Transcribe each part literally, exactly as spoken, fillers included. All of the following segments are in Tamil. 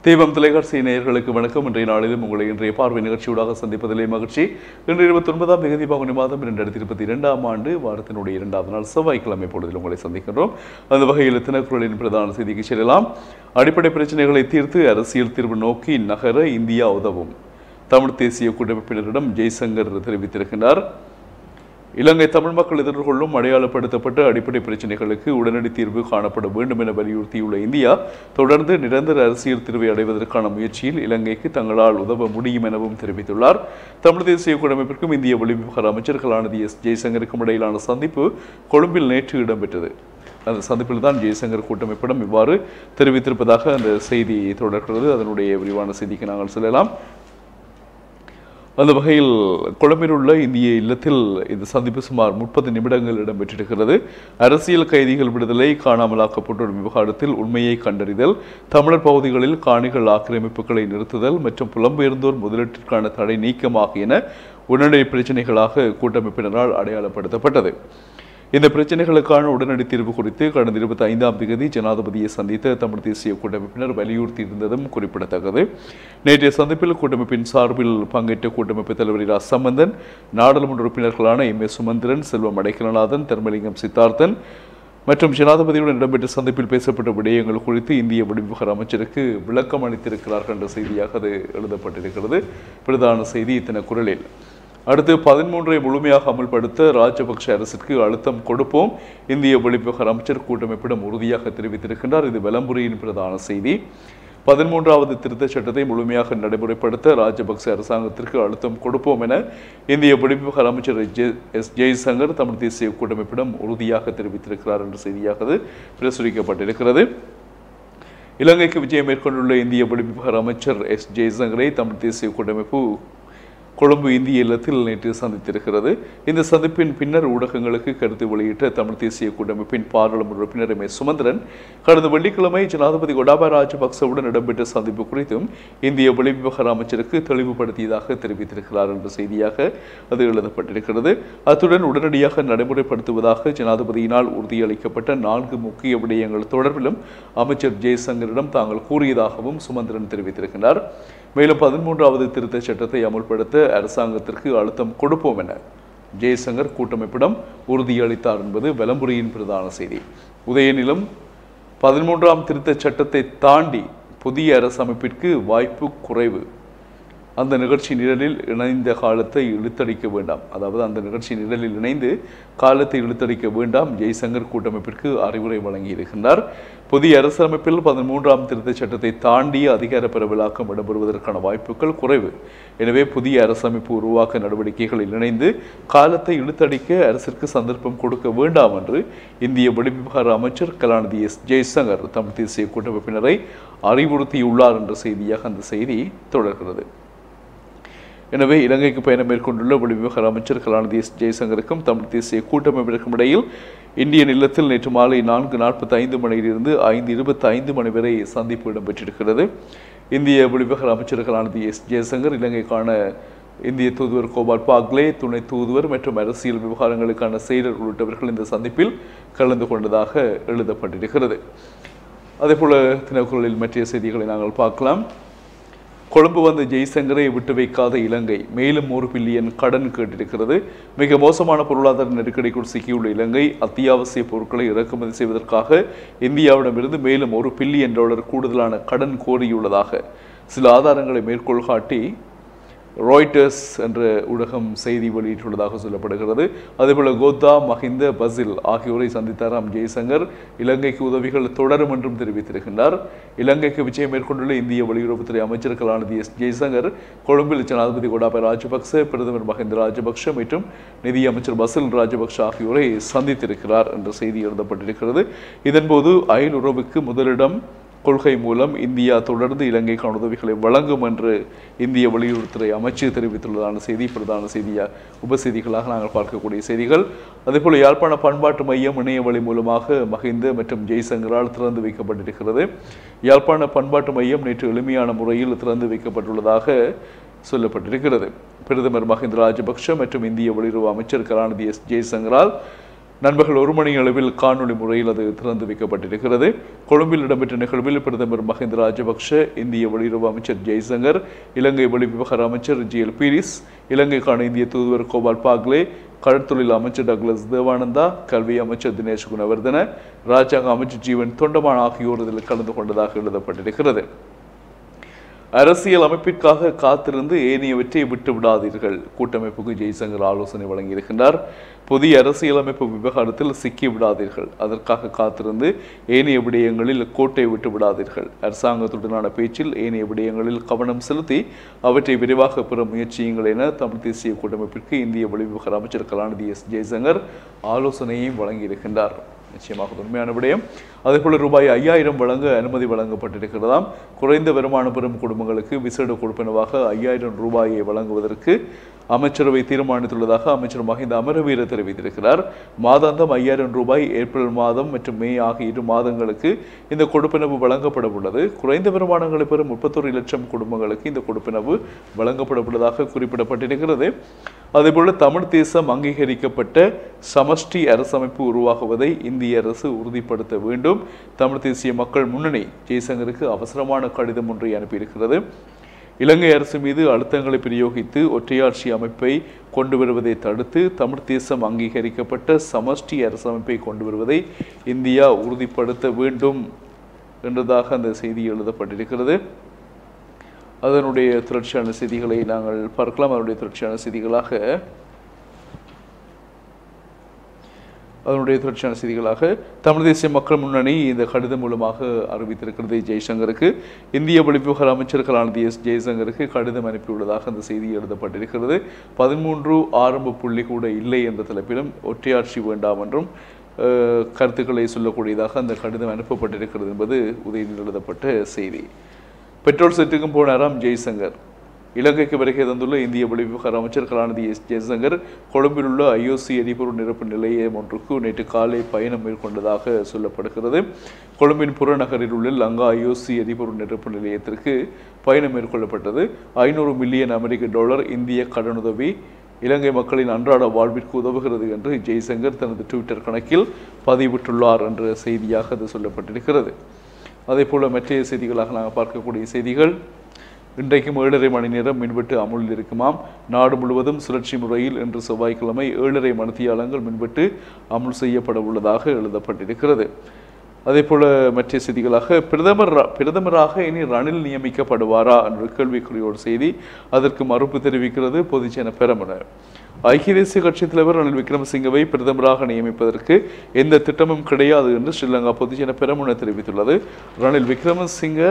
தீபம் தொலைக்காட்சி நேயர்களுக்கு வணக்கம். இன்றைய நாளிலும் உங்களை இன்றைய பார்வை நிகழ்ச்சியூடாக சந்திப்பதிலே மகிழ்ச்சி. இன்று இருபத்தி ஒன்பதாம் தேதி பங்குனி மாதம் இரண்டாயிரத்தி இருபத்தி இரண்டாம் ஆண்டு வாரத்தினுடைய இரண்டாவது நாள் செவ்வாய்க்கிழமை பொழுதில் உங்களை சந்திக்கின்றோம். அந்த வகையில் தினக்குரலின் பிரதான செய்திக்கு செல்லலாம். அடிப்படை பிரச்சனைகளை தீர்த்து அரசியல் தீர்வு நோக்கி நகர இந்தியா உதவும். தமிழ் தேசிய கூட்டமைப்பினரிடம் ஜெய்சங்கர் தெரிவித்திருக்கிறார். இலங்கை தமிழ் மக்கள் எதிர்கொள்ளும் அடையாளப்படுத்தப்பட்ட அடிப்படை பிரச்சினைகளுக்கு உடனடி தீர்வு காணப்பட வேண்டும் என வலியுறுத்தியுள்ள இந்தியா தொடர்ந்து நிரந்தர அரசியல் தீர்வை அடைவதற்கான முயற்சியில் இலங்கைக்கு தங்களால் உதவ முடியும் எனவும் தெரிவித்துள்ளார். தமிழ் தேசிய கூட்டமைப்பிற்கும் இந்திய வெளிவிவகார அமைச்சர் கலாநிதி எஸ் ஜெய்சங்கருக்கும் இடையிலான சந்திப்பு கொழும்பில் நேற்று இடம்பெற்றது. அந்த சந்திப்பில் தான் ஜெய்சங்கர் கூட்டமைப்பிடம் இவ்வாறு தெரிவித்திருப்பதாக அந்த செய்தி தொடர்கிறது. அதனுடைய விரிவான செய்திக்கு நாங்கள் செல்லலாம். அந்த வகையில் கொழும்பில் உள்ள இந்திய இல்லத்தில் இந்த சந்திப்பு சுமார் முப்பது நிமிடங்கள் இடம்பெற்றிருக்கிறது. அரசியல் கைதிகள் விடுதலை, காணாமலாக்கப்பட்டோர் விவகாரத்தில் உண்மையை கண்டறிதல், தமிழர் பகுதிகளில் காணிகள் ஆக்கிரமிப்புகளை நிறுத்துதல் மற்றும் புலம்பெயர்ந்தோர் முதலீட்டிற்கான தடை நீக்கம் ஆகியன உடனடி பிரச்சினைகளாக கூட்டமைப்பினரால் அடையாளப்படுத்தப்பட்டது. இந்த பிரச்சினைகளுக்கான உடனடி தீர்வு குறித்து கடந்த இருபத்தி ஐந்தாம் தேதி ஜனாதிபதியை சந்தித்த தமிழ் தேசிய கூட்டமைப்பினர் வலியுறுத்தியிருந்ததும் குறிப்பிடத்தக்கது. நேற்றைய சந்திப்பில் கூட்டமைப்பின் சார்பில் பங்கேற்ற கூட்டமைப்பு தலைவர் இரா சம்பந்தன், நாடாளுமன்ற உறுப்பினர்களான எம் எஸ் சுமந்திரன், செல்வம் அடைக்கலநாதன், தர்மலிங்கம் சித்தார்த்தன் மற்றும் ஜனாதிபதியுடன் இடம்பெற்ற சந்திப்பில் பேசப்பட்ட விடயங்கள் குறித்து இந்திய வெளிவிவகார அமைச்சருக்கு விளக்கம் அளித்திருக்கிறார்கள் என்ற செய்தியாக அது எழுதப்பட்டிருக்கிறது. பிரதான செய்தி தினக்குரலில். அடுத்து பதிமூன்றை முழுமையாக அமல்படுத்த ராஜபக்ஷ அரசுக்கு அழுத்தம் கொடுப்போம், இந்திய வெளிவிவகார அமைச்சர் கூட்டமைப்பிடம் உறுதியாக தெரிவித்திருக்கின்றார். இது விளம்புரியின் பிரதான செய்தி. பதிமூன்றாவது திருத்தச் சட்டத்தை முழுமையாக நடைமுறைப்படுத்த ராஜபக்ச அரசாங்கத்திற்கு அழுத்தம் கொடுப்போம் என இந்திய வெளிவிவகார அமைச்சர் எஸ் ஜெய்சங்கர் தமிழ் தேசிய கூட்டமைப்பிடம் உறுதியாக தெரிவித்திருக்கிறார் என்ற செய்தியாக அது பிரசுரிக்கப்பட்டிருக்கிறது. இலங்கைக்கு விஜயம் மேற்கொண்டுள்ள இந்திய வெளிவிவகார அமைச்சர் எஸ் ஜெய்சங்கரை தமிழ் தேசிய கூட்டமைப்பு கொழும்பு இந்திய இல்லத்தில் நேற்று சந்தித்திருக்கிறது. இந்த சந்திப்பின் பின்னர் ஊடகங்களுக்கு கருத்து வெளியிட்ட தமிழ் தேசிய கூட்டமைப்பின் பாராளுமன்ற உறுப்பினர் எம் எஸ் சுமந்திரன் கடந்த வெள்ளிக்கிழமை ஜனாதிபதி கோட்டாபய ராஜபக்சவுடன் இடம்பெற்ற சந்திப்பு குறித்தும் இந்திய வெளிவிவகார அமைச்சருக்கு தெளிவுபடுத்தியதாக தெரிவித்திருக்கிறார் என்ற செய்தியாக அது எழுதப்பட்டிருக்கிறது. அத்துடன் உடனடியாக நடைமுறைப்படுத்துவதாக ஜனாதிபதியினால் உறுதியளிக்கப்பட்ட நான்கு முக்கிய விடயங்கள் தொடர்பிலும் அமைச்சர் ஜெய்சங்கரிடம் தாங்கள் கூறியதாகவும் சுமந்திரன் தெரிவித்திருக்கிறார். மேலும் பதிமூன்றாவது திருத்தச் சட்டத்தை அமுல்படுத்த அரசாங்கத்திற்கு அழுத்தம் கொடுப்போம் என ஜெய்சங்கர் கூட்டமைப்பிடம் உறுதியளித்தார் என்பது விளம்புரியின் பிரதான செய்தி. உதயநிலம் பதிமூன்றாம் திருத்தச் சட்டத்தை தாண்டி புதிய அரசமைப்பிற்கு வாய்ப்பு குறைவு. அந்த நிகழ்ச்சி நிழலில் இணைந்த காலத்தை இழுத்தடிக்க வேண்டாம். அதாவது அந்த நிகழ்ச்சி நிழலில் இணைந்து காலத்தை இழுத்தடிக்க வேண்டாம் ஜெய்சங்கர் கூட்டமைப்பிற்கு அறிவுரை வழங்கியிருக்கின்றார். புதிய அரசமைப்பில் பதிமூன்றாம் திருத்தச் சட்டத்தை தாண்டிய அதிகார பரவலாக்கம் இடம்பெறுவதற்கான வாய்ப்புகள் குறைவு. எனவே புதிய அரசமைப்பு உருவாக்க நடவடிக்கைகளில் இணைந்து காலத்தை இழுத்தடிக்க அரசிற்கு சந்தர்ப்பம் கொடுக்க வேண்டாம் என்று இந்திய வெளிவிவகார அமைச்சர் கலாநிதி எஸ் ஜெய்சங்கர் தமிழ் தேசிய கூட்டமைப்பினரை அறிவுறுத்தியுள்ளார் என்ற செய்தியாக அந்த செய்தி தொடர்கிறது. எனவே இலங்கைக்கு பயணம் மேற்கொண்டுள்ள வெளிவிவகார அமைச்சர் கலாநிதி எஸ் ஜெய்சங்கருக்கும் தமிழ் தேசிய கூட்டமைப்பிற்கும் இடையில் இந்திய இல்லத்தில் நேற்று மாலை நான்கு நாற்பத்தி ஐந்து மணியிலிருந்து ஐந்து இருபத்தி ஐந்து மணி வரை சந்திப்பு இடம்பெற்றிருக்கிறது. இந்திய வெளிவிவகார அமைச்சர் கலாநிதி எஸ் ஜெய்சங்கர் இலங்கைக்கான இந்திய தூதுவர் கோபால் பாக்லே, துணை தூதுவர் மற்றும் அரசியல் விவகாரங்களுக்கான செயலர் உள்ளிட்டவர்கள் இந்த சந்திப்பில் கலந்து கொண்டதாக எழுதப்பட்டிருக்கிறது. அதேபோல தினக்குரலில் மற்ற செய்திகளை நாங்கள் பார்க்கலாம். கொழும்பு வந்த ஜெய்சங்கரை விட்டு வைக்காத இலங்கை மேலும் ஒரு பில்லியன் கடன் கேட்டிருக்கிறது. மிக மோசமான பொருளாதார நெருக்கடிக்குள் சிக்கியுள்ள இலங்கை அத்தியாவசிய பொருட்களை இறக்குமதி செய்வதற்காக இந்தியாவிடமிருந்து மேலும் ஒரு பில்லியன் டாலர் கூடுதலான கடன் கோரியுள்ளதாக சில ஆதாரங்களை மேற்கோள் காட்டி ராய்டர்ஸ் என்ற ஊடகம் செய்தி வெளியிட்டுள்ளதாக சொல்லப்படுகிறது. அதேபோல கோத்தா, மஹிந்த, பசில் ஆகியோரை சந்தித்தாராம் ஜெய்சங்கர். இலங்கைக்கு உதவிகள் தொடரும் என்றும் தெரிவித்திருக்கின்றார். இலங்கைக்கு விஜயம் மேற்கொண்டுள்ள இந்திய வெளியுறவுத்துறை அமைச்சர் கலாநிதி எஸ் ஜெய்சங்கர் கொழும்பில் ஜனாதிபதி கோட்டாபய ராஜபக்ச, பிரதமர் மஹிந்த ராஜபக்ஷ மற்றும் நிதி அமைச்சர் பசில் ராஜபக்ஷ ஆகியோரை சந்தித்திருக்கிறார் என்ற செய்தி எழுதப்பட்டிருக்கிறது. இதன்போது அயல் உறவுக்கு முதலிடம் கொள்கை மூலம் இந்தியா தொடர்ந்து இலங்கைக்கான உதவிகளை வழங்கும் என்று இந்திய வெளியுறவுத்துறை அமைச்சர் தெரிவித்துள்ளதான செய்தி பிரதான செய்தியா உபசெய்திகளாக நாங்கள் பார்க்கக்கூடிய செய்திகள். அதேபோல் யாழ்ப்பாண பண்பாட்டு மையம் இணைய வழி மூலமாக மஹிந்த மற்றும் ஜெய்சங்கரால் திறந்து வைக்கப்பட்டிருக்கிறது. யாழ்ப்பாண பண்பாட்டு மையம் நேற்று எளிமையான முறையில் திறந்து வைக்கப்பட்டுள்ளதாக சொல்லப்பட்டிருக்கிறது. பிரதமர் மஹிந்த ராஜபக்ஷ மற்றும் இந்திய வெளியுறவு அமைச்சர் கலாநிதி எஸ் ஜெய்சங்கரால் நண்பர்கள் ஒரு மணி அளவில் காணொலி முறையில் அது திறந்து வைக்கப்பட்டிருக்கிறது. கொழும்பில் இடம்பெற்ற நிகழ்வில் பிரதமர் மஹிந்த ராஜபக்ஷ, இந்திய வெளியுறவு அமைச்சர் ஜெய்சங்கர், இலங்கை வெளிவிவகார அமைச்சர் ஜி எல் பீரிஸ், இலங்கைக்கான இந்திய தூதுவர் கோபால் பாக்லே, கடற்தொழில் அமைச்சர் டக்ளஸ் தேவானந்தா, கல்வி அமைச்சர் தினேஷ் குணவர்தன, ராஜாங்க அமைச்சர் ஜீவன் தொண்டமான் ஆகியோர் இதில் கலந்து கொண்டதாக எழுதப்பட்டிருக்கிறது. அரசியல் அமைப்பிற்காக காத்திருந்து ஏனையவற்றை விட்டு விடாதீர்கள். கூட்டமைப்புக்கு ஜெய்சங்கர் ஆலோசனை வழங்கியிருக்கின்றார். புதிய அரசியலமைப்பு விவகாரத்தில் சிக்கி விடாதீர்கள். அதற்காக காத்திருந்து ஏனைய விடயங்களில் கோட்டை விட்டு விடாதீர்கள். அரசாங்கத்துடனான பேச்சில் ஏனைய விடயங்களில் கவனம் செலுத்தி அவற்றை விரைவாக பெற முயற்சியுங்கள் என தமிழ் தேசிய கூட்டமைப்பிற்கு இந்திய வெளிவிவகார அமைச்சர் கலாநிதி எஸ் ஜெய்சங்கர் ஆலோசனையையும் வழங்கியிருக்கின்றார். நிச்சயமாக உண்மையான விடயம். அதேபோல ரூபாய் ஐயாயிரம் வழங்க அனுமதி வழங்கப்பட்டிருக்கிறதாம். குறைந்த வருமானம் பெறும் குடும்பங்களுக்கு விசேட கொடுப்பனவாக ஐயாயிரம் ரூபாயை வழங்குவதற்கு அமைச்சரவை தீர்மானித்துள்ளதாக அமைச்சர் மஹிந்த அமரவீர தெரிவித்திருக்கிறார். மாதாந்தம் ஐயாயிரம் ரூபாய் ஏப்ரல் மாதம் மற்றும் மே ஆகிய இரு மாதங்களுக்கு இந்த கொடுப்பனவு வழங்கப்பட உள்ளது. குறைந்த வருமானங்களை பெறும் முப்பத்தொரு லட்சம் குடும்பங்களுக்கு இந்த கொடுப்பனவு வழங்கப்பட உள்ளதாக குறிப்பிடப்பட்டிருக்கிறது. அதேபோல தமிழ் தேசம் அங்கீகரிக்கப்பட்ட சமஷ்டி அரசமைப்பு உருவாகுவதை இந்திய அரசு உறுதிப்படுத்த வேண்டும். தமிழ் தேசிய மக்கள் முன்னணி ஜெய்சங்கருக்கு அவசரமான கடிதம் ஒன்றை அனுப்பியிருக்கிறது. இலங்கை அரசு மீது அழுத்தங்களை பிரயோகித்து ஒற்றையாட்சி அமைப்பை கொண்டு வருவதை தடுத்து தமிழ் தேசம் அங்கீகரிக்கப்பட்ட சமஷ்டி அரசமைப்பை கொண்டு வருவதை இந்தியா உறுதிப்படுத்த வேண்டும் என்றதாக அந்த செய்தி எழுதப்பட்டிருக்கிறது. அதனுடைய தொடர்ச்சியான செய்திகளை நாங்கள் பார்க்கலாம். அதனுடைய தொடர்ச்சியான செய்திகளாக அதனுடைய தொடர்ச்சியான செய்திகளாக தமிழ் தேசிய மக்கள் முன்னணி இந்த கடிதம் மூலமாக அறிவித்திருக்கிறது. ஜெய்சங்கருக்கு இந்திய வெளிவிவகார அமைச்சர் கலாநிதி எஸ் ஜெய்சங்கருக்கு கடிதம் அனுப்பியுள்ளதாக அந்த செய்தி எழுதப்பட்டிருக்கிறது. பதிமூன்று ஆரம்ப புள்ளி கூட இல்லை என்ற தலைப்பிலும் ஒற்றையாட்சி வேண்டாம் என்றும் கருத்துக்களை சொல்லக்கூடியதாக அந்த கடிதம் அனுப்பப்பட்டிருக்கிறது என்பது உதயநிதியில் எழுதப்பட்ட செய்தி. பெட்ரோல் செட்டுக்கும் போனாராம் ஜெய்சங்கர். இலங்கைக்கு வருகை தந்துள்ள இந்திய வெளிவிவகார அமைச்சர் கலாநிதி எஸ் ஜெய்சங்கர் கொழும்பில் உள்ள ஐஓசி எரிபொருள் நிரப்பு நிலையம் ஒன்றுக்கு நேற்று காலை பயணம் மேற்கொண்டதாக சொல்லப்படுகிறது. கொழும்பின் புறநகரில் உள்ள லங்கா ஐஓசி எரிபொருள் நிரப்பு நிலையத்திற்கு பயணம் மேற்கொள்ளப்பட்டது. ஐநூறு மில்லியன் அமெரிக்க டாலர் இந்திய கடனுதவி இலங்கை மக்களின் அன்றாட வாழ்விற்கு உதவுகிறது என்று ஜெய்சங்கர் தனது ட்விட்டர் கணக்கில் பதிவிட்டுள்ளார் என்ற செய்தியாக அது சொல்லப்பட்டிருக்கிறது. அதே போல மற்ற செய்திகளாக நாங்கள் பார்க்கக்கூடிய செய்திகள், இன்றைக்கும் ஏழரை மணி நேரம் மின்வெட்டு அமுலில் இருக்குமாம். நாடு முழுவதும் சுழற்சி முறையில் இன்று செவ்வாய்க்கிழமை ஏழரை மணித்தியாலங்கள் மின்வெட்டு அமுல் செய்யப்பட உள்ளதாக எழுதப்பட்டிருக்கிறது. அதே போல மற்ற செய்திகளாக பிரதமர் பிரதமராக இனி ரணில் நியமிக்கப்படுவாரா என்ற கேள்விக்குறியோடு செய்தி. அதற்கு மறுப்பு தெரிவிக்கிறது பொதுஜன பெரமுன. ஐக்கிய தேசிய கட்சி தலைவர் ரணில் விக்ரமசிங்கவை பிரதமராக நியமிப்பதற்கு எந்த திட்டமும் கிடையாது என்று ஸ்ரீலங்கா பொதுஜன பெரமுன தெரிவித்துள்ளது. ரணில் விக்ரமசிங்க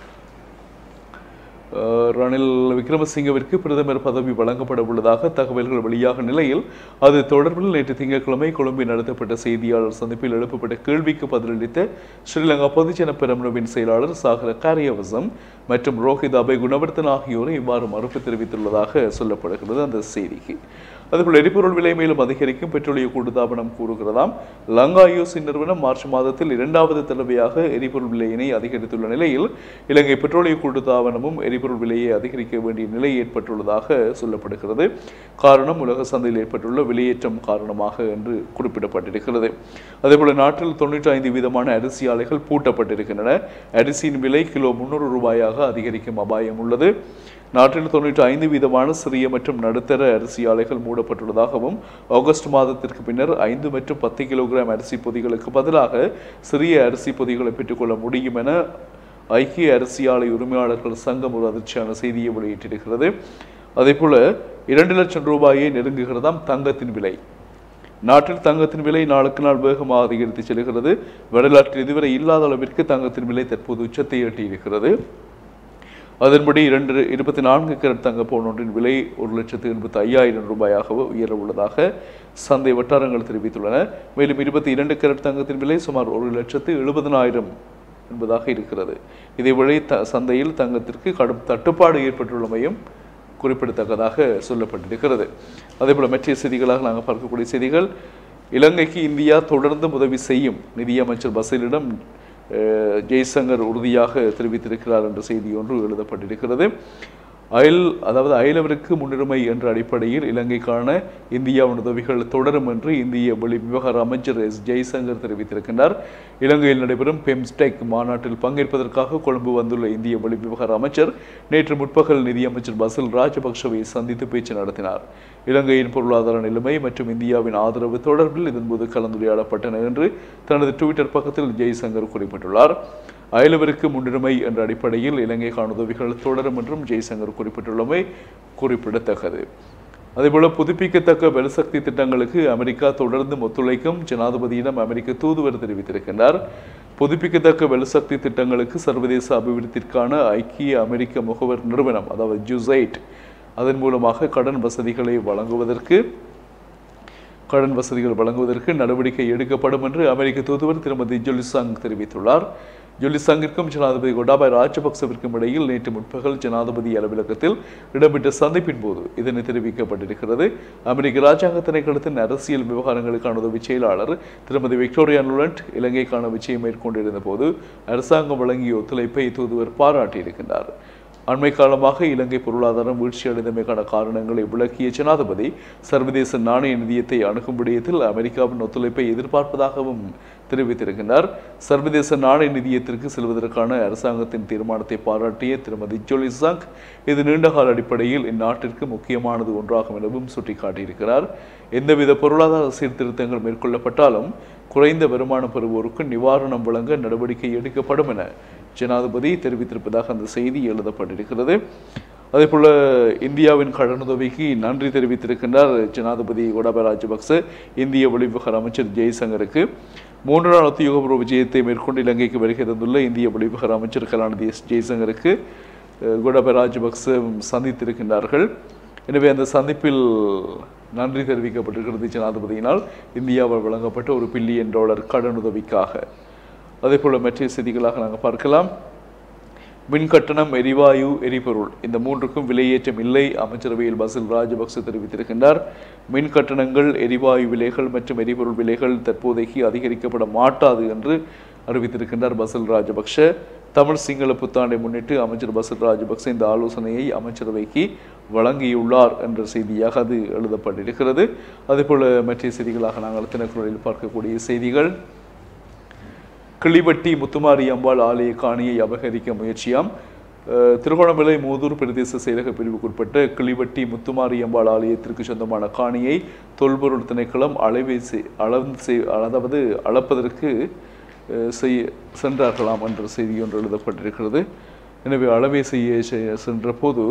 ரணில் விக்ரமசிங்கவிற்கு பிரதமர் பதவி வழங்கப்பட உள்ளதாக தகவல்கள் வெளியாக நிலையில் அது தொடர்பில் நேற்று திங்கட்கிழமை கொழும்பில் நடத்தப்பட்ட செய்தியாளர் சந்திப்பில் எழுப்பப்பட்ட கேள்விக்கு பதிலளித்த ஸ்ரீலங்கா பொதுஜன பெரமுனவின் செயலாளர் சாகர காரியவசம் மற்றும் ரோஹித் அபய் குணவர்தன் ஆகியோரை இவ்வாறு மறுப்பு தெரிவித்துள்ளதாக சொல்லப்படுகிறது அந்த செய்திக்கு. அதுபோல் எரிபொருள் விலை மேலும் அதிகரிக்கும் பெட்ரோலிய கூட்டுத்தாபனம் கூறுகிறதாம். லங்கா ஐஓசி நிறுவனம் மார்ச் மாதத்தில் இரண்டாவது தடவையாக எரிபொருள் விலையினை அதிகரித்துள்ள நிலையில் இலங்கை பெட்ரோலிய கூட்டுத்தாபனமும் எரிபொருள் விலையை அதிகரிக்க வேண்டிய நிலை ஏற்பட்டுள்ளதாக சொல்லப்படுகிறது. காரணம் உலக சந்தையில் ஏற்பட்டுள்ள விலையேற்றம் காரணமாக என்று குறிப்பிடப்பட்டிருக்கிறது. அதேபோல நாட்டில் தொன்னூற்றி ஐந்து வீதமான அரிசி ஆலைகள் பூட்டப்பட்டிருக்கின்றன. அரிசியின் விலை கிலோ முன்னூறு ரூபாயாக அதிகரிக்கும் அபாயம் உள்ளது. நாட்டில் தொன்னூற்றி ஐந்து வீதமான சிறிய மற்றும் நடுத்தர அரிசி ஆலைகள் மூடப்பட்டுள்ளதாகவும் ஆகஸ்ட் மாதத்திற்கு பின்னர் ஐந்து மற்றும் பத்து கிலோகிராம் அரிசி பொதிகளுக்கு பதிலாக சிறிய அரிசி பொதிகளை பெற்றுக்கொள்ள முடியும் என ஐக்கிய அரிசி ஆலை உரிமையாளர்கள் சங்கம் ஒரு அதிர்ச்சியான செய்தியை வெளியிட்டிருக்கிறது. அதே போல இரண்டு லட்சம் ரூபாயை நெருங்குகிறதாம் தங்கத்தின் விலை. நாட்டில் தங்கத்தின் விலை நாளுக்கு நாள் வேகமாக அதிகரித்து செல்கிறது. வரலாற்றில் இதுவரை இல்லாத அளவிற்கு தங்கத்தின் விலை தற்போது உச்சத்தை எட்டியிருக்கிறது. அதன்படி இரண்டு இருபத்தி நான்கு கேரட் தங்க பவுன் ஒன்றின் விலை ஒரு லட்சத்து எண்பத்தி ஐயாயிரம் ரூபாயாக உயர உள்ளதாக சந்தை வட்டாரங்கள் தெரிவித்துள்ளன. மேலும் இருபத்தி இரண்டு கேரட் தங்கத்தின் விலை சுமார் ஒரு லட்சத்து எழுபதனாயிரம் என்பதாக இருக்கிறது. இதேவேளை த சந்தையில் தங்கத்திற்கு கடும் தட்டுப்பாடு ஏற்பட்டுள்ளமையும் குறிப்பிடத்தக்கதாக சொல்லப்பட்டிருக்கிறது. அதேபோல மற்ற செய்திகளாக நாங்கள் பார்க்கக்கூடிய செய்திகள், இலங்கைக்கு இந்தியா தொடர்ந்து உதவி செய்யும் நிதியமைச்சர் பசீலிடம் ஜெய்சங்கர் உறுதியாக தெரிவித்திருக்கிறார் என்ற செய்தி ஒன்று எழுதப்பட்டிருக்கிறது. அயல் அதாவது அயலவருக்கு முன்னுரிமை என்ற அடிப்படையில் இலங்கைக்கான இந்தியாவின் உதவிகள் தொடரும் என்று இந்திய வெளி விவகார அமைச்சர் எஸ் ஜெய்சங்கர் தெரிவித்திருக்கின்றார். இலங்கையில் நடைபெறும் பெம்ஸ்டெக் மாநாட்டில் பங்கேற்பதற்காக கொழும்பு வந்துள்ள இந்திய வெளி விவகார அமைச்சர் நேற்று முற்பகல் நிதியமைச்சர் பசில் ராஜபக்ஷவை சந்தித்து பேச்சு நடத்தினார். இலங்கையின் பொருளாதார நிலைமை மற்றும் இந்தியாவின் ஆதரவு தொடர்பில் இதன்போது கலந்துரையாடப்பட்டன என்று தனது ட்விட்டர் பக்கத்தில் ஜெய்சங்கர் குறிப்பிட்டுள்ளார். அயலவருக்கு முன்னுரிமை என்ற அடிப்படையில் இலங்கைக்கான உதவிகள் தொடரும் என்றும் ஜெய்சங்கர் குறிப்பிட்டுள்ளமை குறிப்பிடத்தக்கது. அதேபோல புதுப்பிக்கத்தக்க வெலசக்தி திட்டங்களுக்கு அமெரிக்கா தொடர்ந்து ஒத்துழைக்கும் ஜனாதிபதியிடம் அமெரிக்க தூதுவர் தெரிவித்திருக்கின்றார். புதுப்பிக்கத்தக்க வெலசக்தி திட்டங்களுக்கு சர்வதேச அபிவிருத்திற்கான ஐக்கிய அமெரிக்க முகவர் நிறுவனம் அதாவது ஜூசைட் அதன் மூலமாக கடன் வசதிகளை வழங்குவதற்கு கடன் வசதிகள் வழங்குவதற்கு நடவடிக்கை எடுக்கப்படும் என்று அமெரிக்க தூதுவர் திருமதி ஜொலிசாங் தெரிவித்துள்ளார். ஜொலிசாங்கிற்கும் ஜனாதிபதி கோட்டாபய ராஜபக்சவிற்கும் இடையில் நேற்று முற்பகல் ஜனாதிபதி அலுவலகத்தில் இடம்பெற்ற சந்திப்பின் போது இதனை தெரிவிக்கப்பட்டிருக்கிறது. அமெரிக்க ராஜாங்க திணைக்களத்தின் அரசியல் விவகாரங்களுக்கான உதவி செயலாளர் திருமதி விக்டோரியா நுலண்ட் இலங்கைக்கான விஜயம் மேற்கொண்டிருந்த போது அரசாங்கம் வழங்கிய ஒத்துழைப்பை தூதுவர் பாராட்டியிருக்கின்றார். அண்மை காலமாக இலங்கை பொருளாதாரம் வீழ்ச்சியடைந்தமைக்கான காரணங்களை விளக்கிய ஜனாதிபதி சர்வதேச நாணய நிதியத்தை அணுகும் விடயத்தில் அமெரிக்காவின் ஒத்துழைப்பை எதிர்பார்ப்பதாகவும் தெரிவித்திருக்கின்றார். சர்வதேச நாணய நிதியத்திற்கு செல்வதற்கான அரசாங்கத்தின் தீர்மானத்தை பாராட்டிய திருமதி ஜொலிசாங் இது நீண்டகால அடிப்படையில் இந்நாட்டிற்கு முக்கியமானது ஒன்றாகும் எனவும் சுட்டிக்காட்டியிருக்கிறார். எந்தவித பொருளாதார சீர்திருத்தங்கள் மேற்கொள்ளப்பட்டாலும் குறைந்த வருமானம் பெறுவோருக்கு நிவாரணம் வழங்க நடவடிக்கை எடுக்கப்படும் என ஜனாதிபதி தெரிவித்திருப்பதாக அந்த செய்தி எழுதப்பட்டிருக்கிறது. அதேபோல இந்தியாவின் கடனுதவிக்கு நன்றி தெரிவித்திருக்கின்றார் ஜனாதிபதி கோட்டாபய ராஜபக்ச இந்திய வெளிவிவகார அமைச்சர் ஜெய்சங்கருக்கு. மூன்று நாள் உத்தியோகபூர்வ விஜயத்தை மேற்கொண்டு இலங்கைக்கு வருகை தந்துள்ள இந்திய வெளிவிவகார அமைச்சர் கலாநிதி எஸ் ஜெய்சங்கருக்கு கோட்டாபய ராஜபக்ச சந்தித்திருக்கின்றார்கள். எனவே அந்த சந்திப்பில் நன்றி தெரிவிக்கப்பட்டிருக்கிறது ஜனாதிபதியினால் இந்தியாவால் வழங்கப்பட்ட ஒரு பில்லியன் டாலர் கடனுதவிக்காக. அதே போல மற்ற செய்திகளாக நாங்கள் பார்க்கலாம். மின்கட்டணம், எரிவாயு, எரிபொருள் இந்த மூன்றுக்கும் விலையேற்றம் இல்லை அமைச்சரவையில் பசில் ராஜபக்ச தெரிவித்திருக்கின்றார். மின் கட்டணங்கள், எரிவாயு விலைகள் மற்றும் எரிபொருள் விலைகள் தற்போதைக்கு அதிகரிக்கப்பட மாட்டாது என்று அறிவித்திருக்கின்றார் பசில் ராஜபக்ஷ. தமிழ் சிங்கள புத்தாண்டை முன்னிட்டு அமைச்சர் பசில் ராஜபக்ச இந்த ஆலோசனையை அமைச்சரவைக்கு வழங்கியுள்ளார் என்ற செய்தியாக அது எழுதப்பட்டிருக்கிறது. அதேபோல மற்ற செய்திகளாக நாங்கள் தினக்குரலில் பார்க்கக்கூடிய செய்திகள். கிளிவட்டி முத்துமாரி அம்பாள் ஆலய காணியை அபகரிக்க முயற்சியாம். திருகோணமலை மூதூர் பிரதேச செயலக பிரிவுக்குட்பட்ட கிளிவட்டி முத்துமாரி அம்பாள் ஆலயத்திற்கு சொந்தமான காணியை தொல்பொருள் திணைக்களம் அளவை அளந்து அதாவது அளப்பதற்கு செய்ய சென்றார்களாம் என்ற செய்தி ஒன்று எழுதப்பட்டிருக்கிறது. எனவே அளவை செய்ய சென்ற போது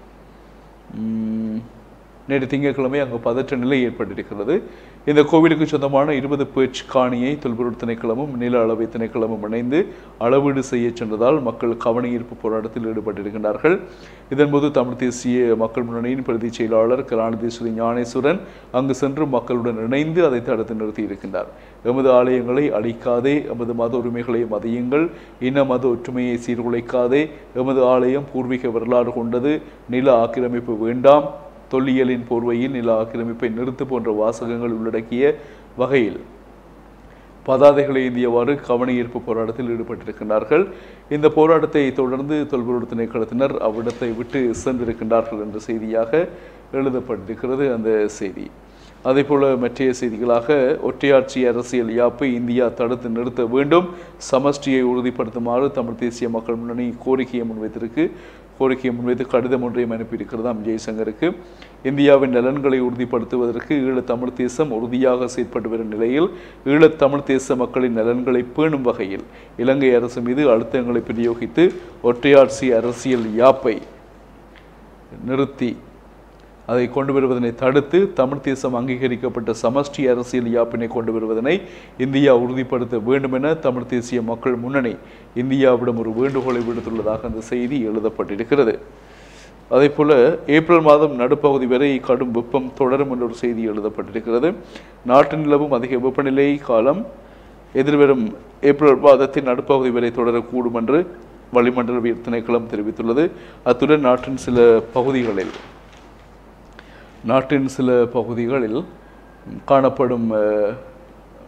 நேற்று திங்கட்கிழமை அங்கு பதற்ற நிலை ஏற்பட்டிருக்கிறது. இந்த கோவிலுக்கு சொந்தமான இருபது பேச் காணியை தொல்பொருள் திணைக்களமும் நில அளவை திணைக்களமும் இணைந்து அளவீடு செய்ய சென்றதால் மக்கள் கவனஈர்ப்பு போராட்டத்தில் ஈடுபட்டிருக்கின்றார்கள். இதன்போது தமிழ் தேசிய மக்கள் முன்னணியின் பிரதி செயலாளர் கலாநிதி ஸ்ரீ ஞானேஸ்வரன் அங்கு சென்று மக்களுடன் இணைந்து அதை தடுத்து நிறுத்தியிருக்கின்றார். எமது ஆலயங்களை அழிக்காதே, எமது மத உரிமைகளை மதியுங்கள், இன மத ஒற்றுமையை சீர்குலைக்காதே, எமது ஆலயம் பூர்வீக வரலாறு கொண்டது, நில ஆக்கிரமிப்பு வேண்டாம், தொல்லியலின் போர்வையில் நில ஆக்கிரமிப்பை நிறுத்து போன்ற வாசகங்கள் உள்ளடக்கிய வகையில் பதாதைகளை ஏந்தியவாறு கவனஈர்ப்பு போராட்டத்தில் ஈடுபட்டிருக்கின்றார்கள். இந்த போராட்டத்தை தொடர்ந்து தொல்பொருள் திணைக்களத்தினர் அவ்விடத்தை விட்டு சென்றிருக்கின்றார்கள் என்ற செய்தியாக எழுதப்பட்டிருக்கிறது அந்த செய்தி. அதேபோல மற்ற செய்திகளாக ஒற்றையாட்சி அரசியல் யாப்பை இந்தியா தடுத்து நிறுத்த வேண்டும், சமஷ்டியை உறுதிப்படுத்துமாறு தமிழ் தேசிய மக்கள் முன்னணி கோரிக்கையை முன்வைத்திருக்கு கோரிக்கையை முன்வைத்து கடிதம் ஒன்றையும் அனுப்பியிருக்கிறதாம் ஜெய்சங்கருக்கு. இந்தியாவின் நலன்களை உறுதிப்படுத்துவதற்கு ஈழத் தமிழ் தேசம் உறுதியாக செயற்பட்டு வரும் நிலையில் ஈழத் தமிழ் தேச மக்களின் நலன்களை பேணும் வகையில் இலங்கை அரசு மீது அழுத்தங்களை பிரயோகித்து ஒற்றையாட்சி அரசியல் யாப்பை நிறுத்தி அதை கொண்டு வருவதனை தடுத்து தமிழ் தேசம் அங்கீகரிக்கப்பட்ட சமஷ்டி அரசியல் யாப்பினை கொண்டு வருவதனை இந்தியா உறுதிப்படுத்த வேண்டும் என தமிழ் தேசிய மக்கள் முன்னணி இந்தியாவிடம் ஒரு வேண்டுகோளை விடுத்துள்ளதாக அந்த செய்தி எழுதப்பட்டிருக்கிறது. அதே போல ஏப்ரல் மாதம் நடுப்பகுதி வரை கடும் வெப்பம் தொடரும் என்ற ஒரு செய்தி எழுதப்பட்டிருக்கிறது. நாட்டு நிலவும் அதிக வெப்பநிலை காலம் எதிர்வரும் ஏப்ரல் மாதத்தின் நடுப்பகுதி வரை தொடரக்கூடும் என்று வளிமண்டலவியல் திணைக்களம் தெரிவித்துள்ளது. அத்துடன் நாட்டின் சில பகுதிகளில் நாட்டின் சில பகுதிகளில் காணப்படும்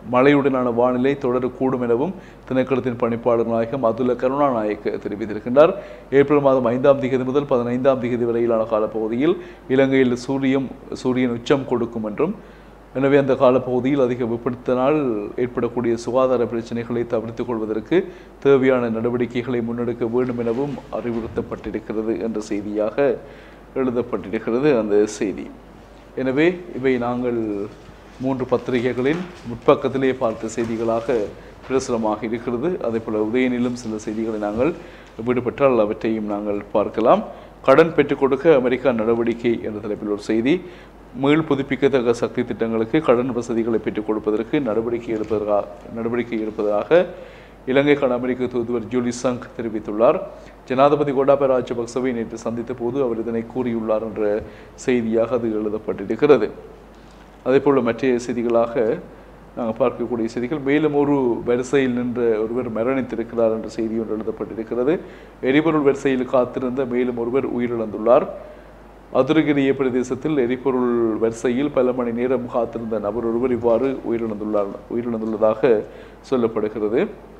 மழையுடனான வானிலை தொடரக்கூடும் எனவும் திணைக்களத்தின் பணிப்பாளர் நாயகம் அதுல கருணாநாயக்க தெரிவித்திருக்கின்றார். ஏப்ரல் மாதம் ஐந்தாம் தேதி முதல் பதினைந்தாம் தேதி வரையிலான காலப்பகுதியில் இலங்கையில் சூரியம் சூரியன் உச்சம் கொடுக்கும் என்றும், எனவே அந்த காலப்பகுதியில் அதிக வெப்பத்தினால் ஏற்படக்கூடிய சுகாதார பிரச்சனைகளை தவிர்த்துக் கொள்வதற்கு தேவையான நடவடிக்கைகளை முன்னெடுக்க வேண்டும் எனவும் அறிவுறுத்தப்பட்டிருக்கிறது என்ற செய்தியாக எழுதப்பட்டிருக்கிறது அந்த செய்தி. எனவே இவை நாங்கள் மூன்று பத்திரிகைகளின் முற்பக்கத்திலே பார்த்த செய்திகளாக பிரசுரமாக இருக்கிறது. அதே போல உதயனிலும் சில செய்திகளை நாங்கள் விடுபட்டால் அவற்றையும் நாங்கள் பார்க்கலாம். கடன் பெற்றுக் கொடுக்க அமெரிக்கா நடவடிக்கை என்ற தலைப்பில் ஒரு செய்தி. மீள் புதுப்பிக்கத்தக்க சக்தி திட்டங்களுக்கு கடன் வசதிகளை பெற்றுக் கொடுப்பதற்கு நடவடிக்கை எடுப்பதாக நடவடிக்கை எடுப்பதாக இலங்கைக்கான அமெரிக்க தூதுவர் ஜூலி சங்க் தெரிவித்துள்ளார். ஜனாதிபதி கோட்டாபய ராஜபக்சவை நேற்று சந்தித்த போது அவர் இதனை கூறியுள்ளார் என்ற செய்தியாக அது எழுதப்பட்டிருக்கிறது. அதே போல மற்ற செய்திகளாக நாங்கள் பார்க்கக்கூடிய செய்திகள், மேலும் ஒரு வரிசையில் நின்ற ஒருவர் மரணித்திருக்கிறார் என்ற செய்தி ஒன்று எழுதப்பட்டிருக்கிறது. எரிபொருள் வரிசையில் காத்திருந்த மேலும் ஒருவர் உயிரிழந்துள்ளார். அதுரகிரிய பிரதேசத்தில் எரிபொருள் வரிசையில் பல மணி நேரம் காத்திருந்த நபர் ஒருவர் இவ்வாறு உயிரிழந்துள்ளார் உயிரிழந்துள்ளதாக சொல்லப்படுகிறது.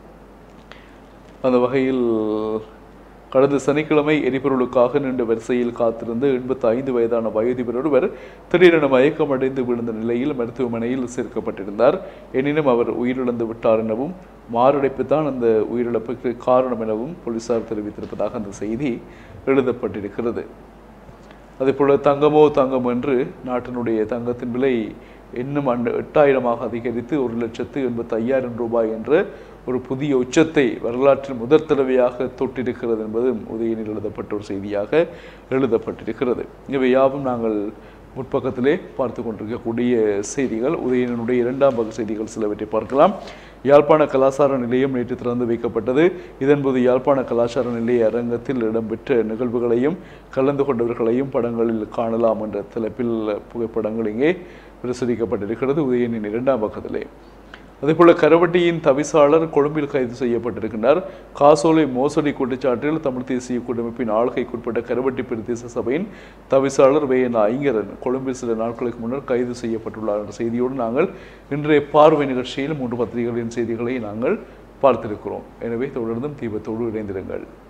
அந்த வகையில் கடந்த சனிக்கிழமை எரிபொருளுக்காக நீண்ட வரிசையில் காத்திருந்து எண்பத்தி ஐந்து வயதான வயோதிபர் ஒருவர் திடீரென மயக்கம் அடைந்து விழுந்த நிலையில் மருத்துவமனையில் சேர்க்கப்பட்டிருந்தார். எனினும் அவர் உயிரிழந்து விட்டார் எனவும் மாரடைப்பு தான் அந்த உயிரிழப்புக்கு காரணம் எனவும் போலீசார் தெரிவித்திருப்பதாக அந்த செய்தி எழுதப்பட்டிருக்கிறது. அதேபோல தங்கமோ தங்கம் என்று நாட்டினுடைய தங்கத்தின் விலை இன்னும் அண்டு எட்டாயிரமாக அதிகரித்து ஒரு லட்சத்து எண்பத்தி ஐயாயிரம் ரூபாய் என்ற ஒரு புதிய உச்சத்தை வரலாற்றில் முதற் தடவையாக தொட்டிருக்கிறது என்பதும் உதயனில் எழுதப்பட்ட ஒரு செய்தியாக எழுதப்பட்டிருக்கிறது. இவை யாவும் நாங்கள் முற்பக்கத்திலே பார்த்து கொண்டிருக்கக்கூடிய செய்திகள். உதயனுடைய இரண்டாம் பக்க செய்திகள் சிலவற்றை பார்க்கலாம். யாழ்ப்பாண கலாச்சார நிலையம் நேற்று திறந்து வைக்கப்பட்டது. இதன்போது யாழ்ப்பாண கலாச்சார நிலைய அரங்கத்தில் இடம்பெற்ற நிகழ்வுகளையும் கலந்து கொண்டவர்களையும் படங்களில் காணலாம் என்ற தலைப்பில் புகைப்படங்கள் இங்கே பிரசுரிக்கப்பட்டிருக்கிறது உதயனின் இரண்டாம் பக்கத்திலே. அதேபோல கரவட்டியின் தவிசாளர் கொழும்பில் கைது செய்யப்பட்டிருக்கிறார். காசோலை மோசடி குற்றச்சாட்டில் தமிழ் தேசிய கூட்டமைப்பின் ஆளுகைக்குட்பட்ட கரவட்டி பிரதேச சபையின் தவிசாளர் வே என் ஐங்கரன் கொழும்பில் சில நாட்களுக்கு முன்னர் கைது செய்யப்பட்டுள்ளார் என்ற செய்தியோடு நாங்கள் இன்றைய பார்வை நிகழ்ச்சியில் மூன்று பத்திரிகைகளின் செய்திகளை நாங்கள் பார்த்திருக்கிறோம். எனவே தொடர்ந்தும் தீபத்தோடு இணைந்திருங்கள்.